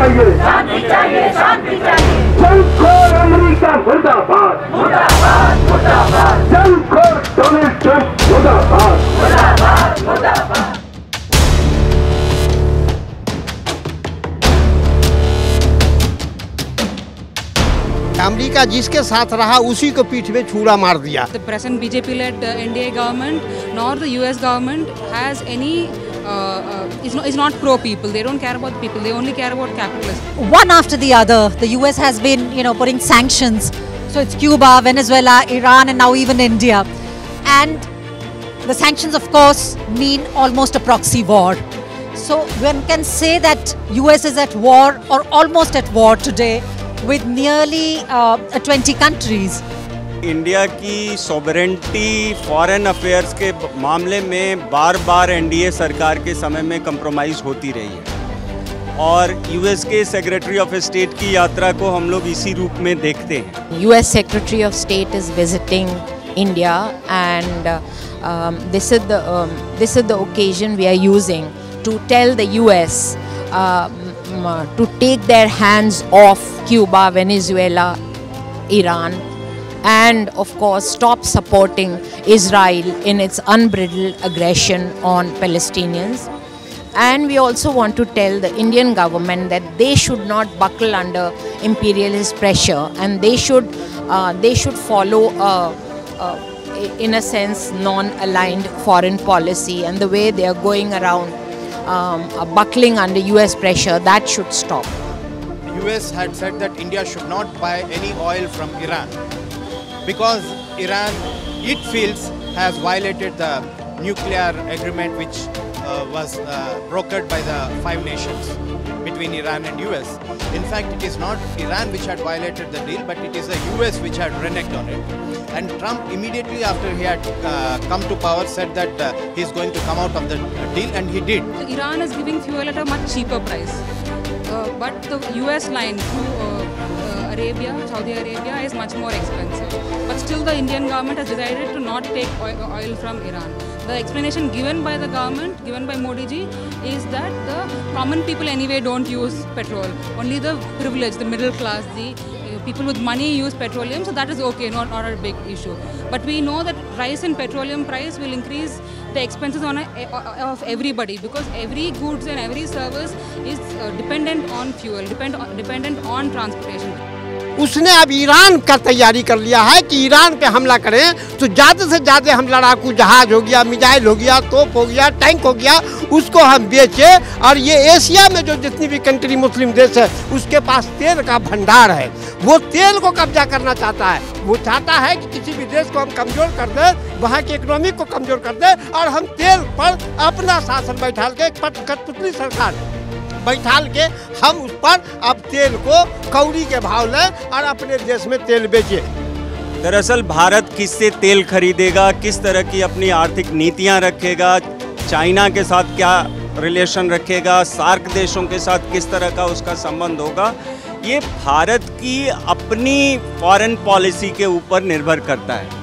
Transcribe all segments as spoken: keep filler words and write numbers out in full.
चाहिए, शांति चाहिए, शांति चाहिए। जंगखोर अमेरिका मुर्दाबाद, मुर्दाबाद, मुर्दाबाद। जंगखोर डोनाल्ड ट्रंप मुर्दाबाद, मुर्दाबाद, मुर्दाबाद। अमेरिका जिसके साथ रहा उसी को पीठ में छुरा मार दिया। The present B J P-led uh, N D A government nor the U S government has any uh, uh, is not is not pro people. They don't care about people. They only care about capitalists. One after the other, the U S has been, you know, putting sanctions. So it's Cuba, Venezuela, Iran, and now even India. And the sanctions, of course, mean almost a proxy war. So one can say that U S is at war or almost at war today with nearly uh, twenty countries. India की sovereignty foreign affairs के मामले में बार बार NDA सरकार के समय में compromise होती रही है और यूएस के सेक्रेटरी ऑफ स्टेट की यात्रा को हम लोग इसी रूप में देखते हैं। US secretary of state is visiting India and this is the this is the occasion we are using to tell the US to take their hands off Cuba, Venezuela, Iran, and of course stop supporting Israel in its unbridled aggression on Palestinians. And we also want to tell the Indian government that they should not buckle under imperialist pressure, and they should uh, they should follow a, a, in a sense non-aligned foreign policy, and the way they are going around Um, buckling under U S pressure, that should stop. U S had said that India should not buy any oil from Iran because Iran, it feels, has violated the nuclear agreement which uh, was uh, brokered by the five nations between Iran and U S. In fact, it is not Iran which had violated the deal, but it is the U S which had reneged on it. And Trump immediately after he had uh, come to power said that uh, he is going to come out of the deal, and he did. Iran is giving fuel at a much cheaper price, uh, but the U S line through uh, uh, Arabia, Saudi Arabia is much more expensive. But still the Indian government has decided to not take oil, oil from Iran. The explanation given by the government, given by Modi ji, is that the common people anyway don't use petrol. Only the privileged, the middle class, the people with money use petroleum, so that is okay, not, not a big issue. But we know that rise in petroleum price will increase the expenses on a, of everybody, because every goods and every service is uh, dependent on fuel, depend on, dependent on transportation. उसने अब Iran का तैयारी कर लिया है कि Iran पे हमला करें तो ज़्यादा से ज़्यादा हम लड़ाकू जहाज हो गया, मिसाइल हो गया, तोप हो गया, टैंक हो गया, उसको हम बेचें। और ये एशिया में जो जितनी भी कंट्री मुस्लिम देश है उसके पास तेल का भंडार है, वो तेल को कब्जा करना चाहता है। वो चाहता है कि किसी भी देश को हम कमज़ोर कर दें, वहाँ की इकोनॉमी को कमज़ोर कर दें और हम तेल पर अपना शासन बैठा के एक कठपुतली सरकार बैठाल के हम उस पर अब तेल को कौड़ी के भाव लें और अपने देश में तेल बेचें। दरअसल भारत किससे तेल खरीदेगा, किस तरह की अपनी आर्थिक नीतियां रखेगा, चाइना के साथ क्या रिलेशन रखेगा, सार्क देशों के साथ किस तरह का उसका संबंध होगा, ये भारत की अपनी फॉरेन पॉलिसी के ऊपर निर्भर करता है।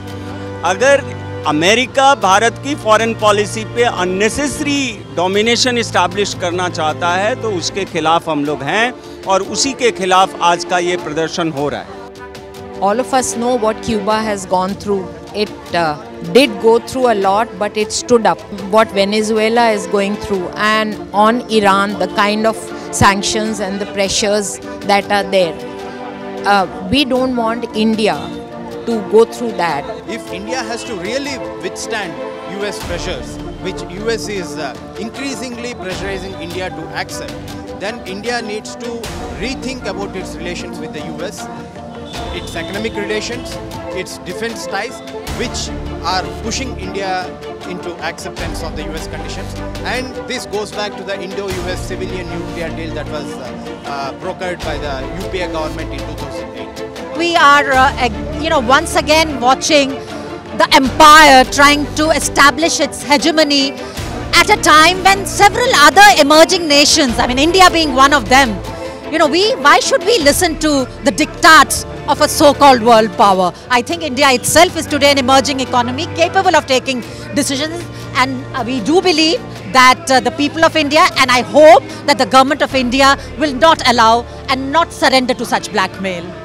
अगर अमेरिका भारत की फॉरेन पॉलिसी पे अननेसेसरी डोमिनेशन इस्टेब्लिश करना चाहता है तो उसके खिलाफ हम लोग हैं और उसी के खिलाफ आज का ये प्रदर्शन हो रहा है। All of us know what Cuba has gone through. It uh, did go through a lot, but it stood up. What Venezuela is going through, and on Iran, the kind of sanctions and the pressures that are there. Uh, we don't want India to go through that. If India has to really withstand U S pressures, which U S is uh, increasingly pressurizing India to accept, then India needs to rethink about its relations with the U S, its economic relations, its defense ties, which are pushing India into acceptance of the U S conditions. And this goes back to the Indo-U S civilian nuclear deal that was uh, uh, brokered by the U P A government in two thousand eight. We are, uh, you know, once again watching the empire trying to establish its hegemony at a time when several other emerging nations, I mean India being one of them, you know, we why should we listen to the diktats of a so-called world power? I think India itself is today an emerging economy capable of taking decisions, and uh, we do believe that uh, the people of India, and I hope that the government of India will not allow and not surrender to such blackmail.